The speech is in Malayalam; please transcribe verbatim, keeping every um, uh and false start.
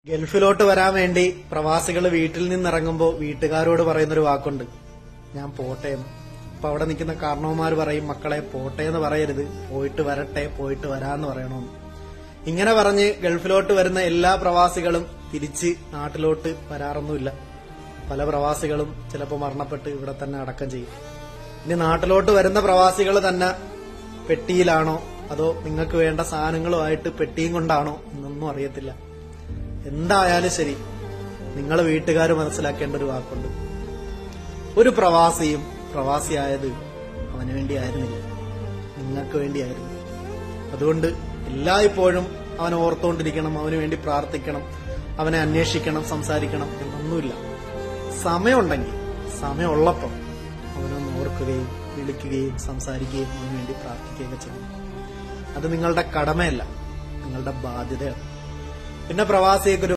ഗൾഫിലോട്ട് വരാൻ വേണ്ടി പ്രവാസികൾ വീട്ടിൽ നിന്നിറങ്ങുമ്പോൾ വീട്ടുകാരോട് പറയുന്നൊരു വാക്കുണ്ട്, ഞാൻ പോട്ടെ എന്ന്. അപ്പൊ അവിടെ നിൽക്കുന്ന കാരണവന്മാർ പറയും, മക്കളെ പോട്ടെ എന്ന് പറയരുത്, പോയിട്ട് വരട്ടെ, പോയിട്ട് വരാന്ന് പറയണമെന്ന്. ഇങ്ങനെ പറഞ്ഞ് ഗൾഫിലോട്ട് വരുന്ന എല്ലാ പ്രവാസികളും തിരിച്ച് നാട്ടിലോട്ട് വരാറൊന്നുമില്ല. പല പ്രവാസികളും ചിലപ്പോൾ മരണപ്പെട്ട് ഇവിടെ തന്നെ അടക്കം ചെയ്യും. ഇനി നാട്ടിലോട്ട് വരുന്ന പ്രവാസികൾ തന്നെ പെട്ടിയിലാണോ അതോ നിങ്ങൾക്ക് വേണ്ട സാധനങ്ങളുമായിട്ട് പെട്ടിയും കൊണ്ടാണോ എന്നൊന്നും അറിയത്തില്ല. എന്തായാലും ശരി, നിങ്ങൾ വീട്ടുകാർ മനസ്സിലാക്കേണ്ട ഒരു വാക്കുണ്ട്, ഒരു പ്രവാസിയും പ്രവാസിയായത് അവന് വേണ്ടിയായിരുന്നില്ല, നിങ്ങൾക്ക് വേണ്ടിയായിരുന്നു. അതുകൊണ്ട് എല്ലായ്പ്പോഴും അവനെ ഓർത്തുകൊണ്ടിരിക്കണം, അവന് വേണ്ടി പ്രാർത്ഥിക്കണം, അവനെ അന്വേഷിക്കണം, സംസാരിക്കണം എന്നൊന്നുമില്ല. സമയമുണ്ടെങ്കിൽ സമയമുള്ളപ്പം അവനൊന്ന് ഓർക്കുകയും വിളിക്കുകയും സംസാരിക്കുകയും അവന് വേണ്ടി പ്രാർത്ഥിക്കുകയൊക്കെ ചെയ്യണം. അത് നിങ്ങളുടെ കടമയല്ല, നിങ്ങളുടെ ബാധ്യതയാണ്. പിന്നെ പ്രവാസിയൊക്കെ